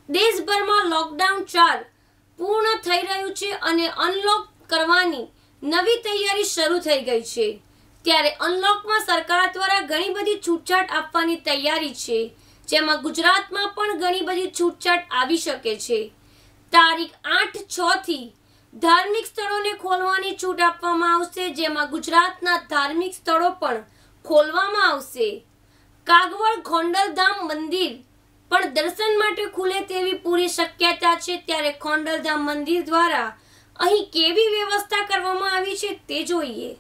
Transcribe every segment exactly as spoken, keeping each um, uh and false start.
દેશભરમાં લોકડાઉન ચાર પૂર્ણ થઈ રહ્યું છે અને અનલોક કરવાની નવી તૈયારી શરૂ થઈ ગઈ છે। ત્યારે અનલોકમાં સરકાર દ્વારા ઘણી બધી છૂટછાટ આપવાની તૈયારી છે, જેમાં ગુજરાતમાં પણ ઘણી બધી છૂટછાટ આવી શકે છે। તારીખ આઠ છ થી ધાર્મિક સ્થળોને ખોલવાની છૂટ આપવામાં આવશે, જેમાં ગુજરાતના ધાર્મિક સ્થળો પણ ખોલવામાં આવશે। કાગવડ ખોડલધામ મંદિર પણ દર્શન માટે ખુલે તેવી પૂરી શક્યતા છે। ત્યારે ખોડલધામ મંદિર દ્વારા અહીં કેવી વ્યવસ્થા કરવામાં આવી છે તે જોઈએ।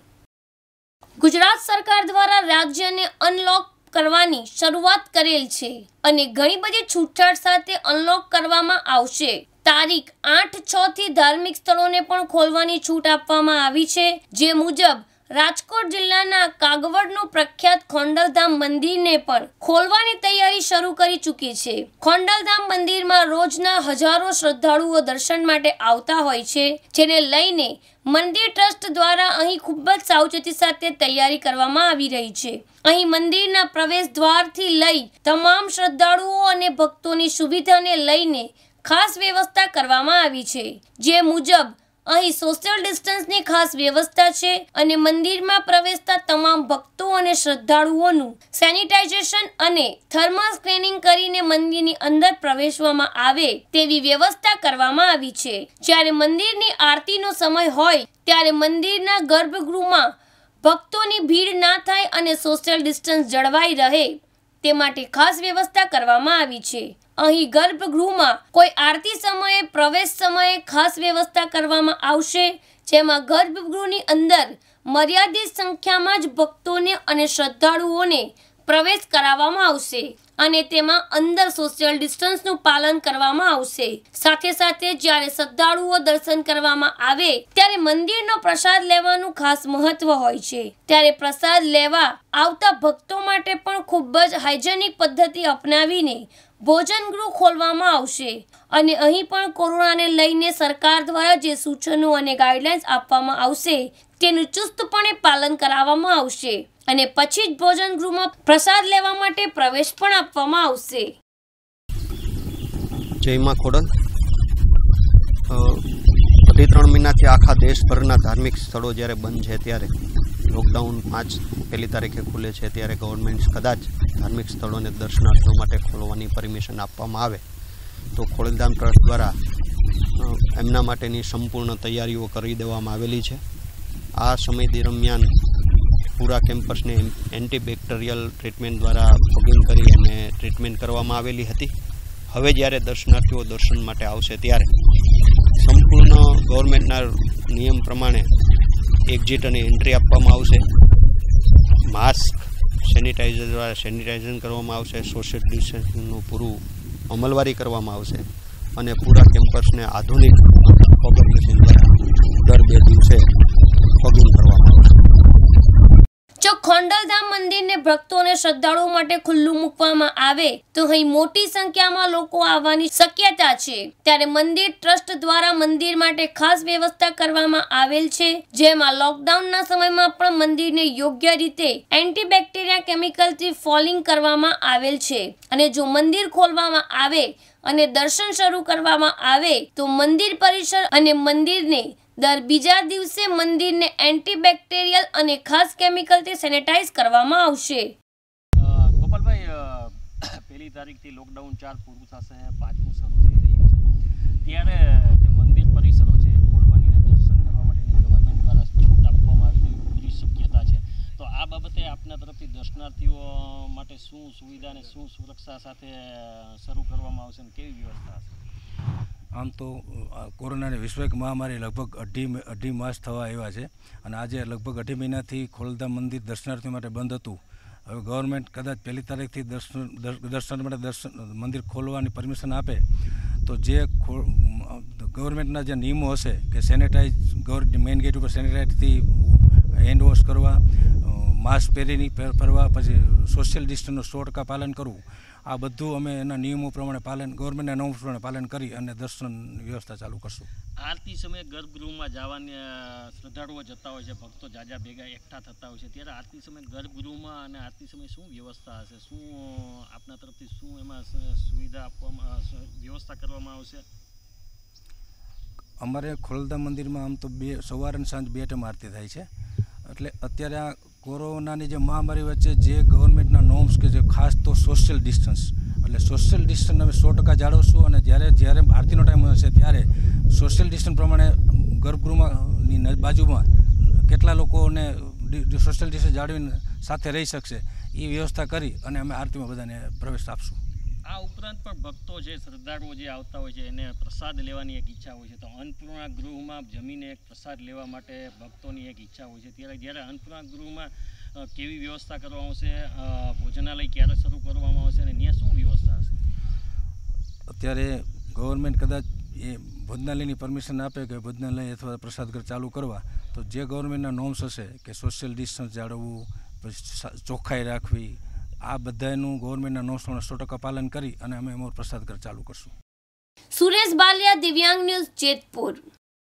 ગુજરાત સરકાર દ્વારા રાજ્યને અનલોક કરવાની શરૂઆત કરેલ છે અને ઘણી બધી છૂટછાટ સાથે અનલોક કરવામાં આવશે। તારીખ આઠ છ થી ધાર્મિક સ્થળોને પણ ખોલવાની છૂટ આપવામાં આવી છે, જે મુજબ રાજકોટ જિલ્લાના કાગવડનું પ્રખ્યાત ખોડલધામ મંદિરને પણ ખોલવાની તૈયારી શરૂ કરી ચૂકી છે। ખોડલધામ મંદિરમાં રોજના હજારો શ્રદ્ધાળુઓ દર્શન માટે આવતા હોય છે, જેને લઈને મંદિર ટ્રસ્ટ દ્વારા અહીં ખૂબ જ સાવચેતી સાથે તૈયારી કરવામાં આવી રહી છે। અહીં મંદિરના પ્રવેશ દ્વારથી લઈ તમામ શ્રદ્ધાળુઓ અને ભક્તોની સુવિધાને લઈને ખાસ વ્યવસ્થા કરવામાં આવી છે, જે મુજબ અહીં સોશિયલ ડિસ્ટન્સની ખાસ વ્યવસ્થા છે અને મંદિરમાં પ્રવેશતા તમામ ભક્તો અને શ્રદ્ધાળુઓનું સેનિટાઇઝેશન અને થર્મલ સ્ક્રીનિંગ કરીને મંદિરની અંદર પ્રવેશવામાં આવે તેવી વ્યવસ્થા કરવામાં આવી છે। જ્યારે મંદિરની આરતીનો સમય હોય ત્યારે મંદિરના ગર્ભગૃહમાં ભક્તોની ભીડ ના થાય અને સોશિયલ ડિસ્ટન્સ જળવાઈ રહે તે માટે ખાસ વ્યવસ્થા કરવામાં આવી છે। અહીં ગર્ભગૃહમાં કોઈ આરતી સમયે પ્રવેશ સમયે ખાસ વ્યવસ્થા કરવામાં આવશે, જેમાં ગર્ભગૃહની અંદર મર્યાદિત સંખ્યામાં જ ભક્તોને અને શ્રદ્ધાળુઓને પ્રવેશ કરાવવામાં આવશે અને તેમાં અંદર સોશિયલ ડિસ્ટન્સનું પાલન કરવામાં આવશે। સાથે સાથે જ્યારે શ્રદ્ધાળુઓ દર્શન કરવામાં આવે ત્યારે મંદિરનો પ્રસાદ લેવાનું ખાસ મહત્વ હોય છે। ત્યારે પ્રસાદ લેવા આવતા ભક્તો માટે પણ ખૂબ જ હાઇજેનિક પદ્ધતિ અપનાવીને ભોજન ગૃહ ખોલવામાં આવશે અને અહીં પણ કોરોનાને લઈને સરકાર દ્વારા જે સૂચનો અને ગાઈડલાઇન્સ આપવામાં આવશે તેનું ચુસ્તપણે પાલન કરાવવામાં આવશે અને પછી જ ભોજન ગૃહમાં પ્રસાદ લેવા માટે પ્રવેશ પણ આપવામાં આવશે। જય માં ખોડલ। અઢી ત્રણ મહિનાથી આખા દેશભરના ધાર્મિક સ્થળો જ્યારે બંધ છે, ત્યારે લોકડાઉન પાંચ પહેલી તારીખે ખુલે છે, ત્યારે ગવર્મેન્ટ કદાચ ધાર્મિક સ્થળોને દર્શનાર્થીઓ માટે ખોલવાની પરમિશન આપવામાં આવે તો ખોડલધામ ટ્રસ્ટ દ્વારા એમના માટેની સંપૂર્ણ તૈયારીઓ કરી દેવામાં આવેલી છે। આ સમય દરમિયાન પૂરા કેમ્પસને એન્ટીબેક્ટેરિયલ ટ્રીટમેન્ટ દ્વારા ફોગિંગ કરી અને ટ્રીટમેન્ટ કરવામાં આવેલી હતી। હવે જ્યારે દર્શનાર્થીઓ દર્શન માટે આવશે ત્યારે સંપૂર્ણ ગવર્મેન્ટના નિયમ પ્રમાણે એક્ઝિટ અને એન્ટ્રી આપવામાં આવશે। માસ્ક સેનિટાઈઝર દ્વારા સેનિટાઇઝેશન કરવામાં આવશે, સોશિયલ ડિસ્ટન્સિંગનું પૂરું અમલવારી કરવામાં આવશે અને પૂરા કેમ્પસને આધુનિક ફોગર મશીન દ્વારા દર બે દિવસે ફોગિંગ કરવામાં આવશે। જો ખોડલધામ મંદિરને ભક્તો અને શ્રદ્ધાળુઓ માટે ખુલ્લું મૂકવામાં આવે તો અહીં મોટી સંખ્યામાં લોકો આવવાની શક્યતા છે। ત્યારે મંદિર ટ્રસ્ટ દ્વારા મંદિર માટે ખાસ વ્યવસ્થા કરવામાં આવેલ છે, જેમાં લોકડાઉનના સમયમાં પણ મંદિરને યોગ્ય રીતે એન્ટીબેક્ટેરિયા કેમિકલથી ફોલિંગ કરવામાં આવેલ છે અને જો મંદિર ખોલવામાં આવે અને દર્શન શરૂ કરવામાં આવે તો મંદિર પરિસર અને મંદિરને દર બીજા દિવસે મંદિરને એન્ટીબેક્ટેરિયલ અને ખાસ કેમિકલથી સેનિટાઇઝ કરવામાં આવશે। ગોપાલભાઈ, પહેલી તારીખથી લોકડાઉન ચાર પૂરું થશે, પાંચમું શરૂ થઈ રહ્યું છે, ત્યારે જે મંદિર પરિસરો છે ખોલવાની અને દર્શન કરવા માટેની ગવર્મેન્ટ દ્વારા છૂટ આપવામાં આવી તેવી પૂરી શક્યતા છે, તો આ બાબતે આપના તરફથી દર્શનાર્થીઓ માટે શું સુવિધા અને શું સુરક્ષા સાથે શરૂ કરવામાં આવશે અને કેવી વ્યવસ્થા હશે? આમ તો કોરોનાની વૈશ્વિક મહામારી લગભગ અઢી અઢી માસ થવા આવ્યા છે અને આજે લગભગ અઢી મહિનાથી ખોડલધામ મંદિર દર્શનાર્થીઓ માટે બંધ હતું। હવે ગવર્મેન્ટ કદાચ પહેલી તારીખથી દર્શન દર્શન માટે દર્શન મંદિર ખોલવાની પરમિશન આપે તો જે ગવર્મેન્ટના જે નિયમો હશે કે સેનેટાઈઝ ગવર મેઇન ગેટ ઉપર સેનેટાઈઝથી હેન્ડ વોશ કરવા, માસ્ક પહેરીને ફરવા, પછી સોશિયલ ડિસ્ટન્સનું સો ટકા પાલન કરવું આ બધું અમે એના નિયમો પ્રમાણે પાલન ગવર્મેન્ટના નિયમો પ્રમાણે પાલન કરી અને દર્શન વ્યવસ્થા ચાલુ કરશું. આરતી સમયે ગર્ભગૃહમાં જવાની શ્રદ્ધાળુઓ જતા હોય છે, ભક્તો જાજા ભેગા એકઠા થતા હોય છે, ત્યારે આરતી સમયે ગર્ભગૃહમાં અને આરતી સમયે શું વ્યવસ્થા હશે? શું આપના તરફથી શું એમાં સુવિધા આપવામાં વ્યવસ્થા કરવામાં આવશે? અમારે ખોલદા મંદિરમાં આમ તો બે સવાર અને સાંજ બે ટાઈમ આરતી થાય છે. એટલે અત્યારે આ કોરોનાની જે મહામારી વચ્ચે જે ગવર્મેન્ટના નોર્મ્સ કે જે ખાસ તો સોશિયલ ડિસ્ટન્સ, એટલે સોશિયલ ડિસ્ટન્સ અમે સો ટકા જાળવશું અને જ્યારે જ્યારે આરતીનો ટાઈમ હશે ત્યારે સોશિયલ ડિસ્ટન્સ પ્રમાણે ગર્ભગૃહની બાજુમાં કેટલા લોકોને સોશિયલ ડિસ્ટન્સ જાળવીને સાથે રહી શકશે એ વ્યવસ્થા કરી અને અમે આરતીમાં બધાને પ્રવેશ આપશું. આ ઉપરાંત પણ ભક્તો છે, શ્રદ્ધાળુઓ જે આવતા હોય છે એને પ્રસાદ લેવાની એક ઈચ્છા હોય છે, તો અન્નપૂર્ણા ગૃહમાં જમીને એક પ્રસાદ લેવા માટે ભક્તોની એક ઈચ્છા હોય છે, ત્યારે જ્યારે અન્નપૂર્ણા ગૃહમાં કેવી વ્યવસ્થા કરવામાં આવશે, ભોજનાલય ક્યારે શરૂ કરવામાં આવશે અને ત્યાં શું વ્યવસ્થા હશે? અત્યારે ગવર્મેન્ટ કદાચ એ ભોજનાલયની પરમિશન આપે કે ભોજનાલય અથવા પ્રસાદ ઘર ચાલુ કરવા, તો જે ગવર્મેન્ટના નોર્મ્સ હશે કે સોશિયલ ડિસ્ટન્સ જાળવવું, પછી ચોખ્ખાઈ રાખવી, આ બધાનું ગવર્મેન્ટના નોર્મ્સનું સો ટકા પાલન કરી અને અમે અમારું પ્રસાદ ઘર ચાલુ કરશું. સુરેશ બાલિયા, દિવ્યાંગ ન્યૂઝ, જેતપુર.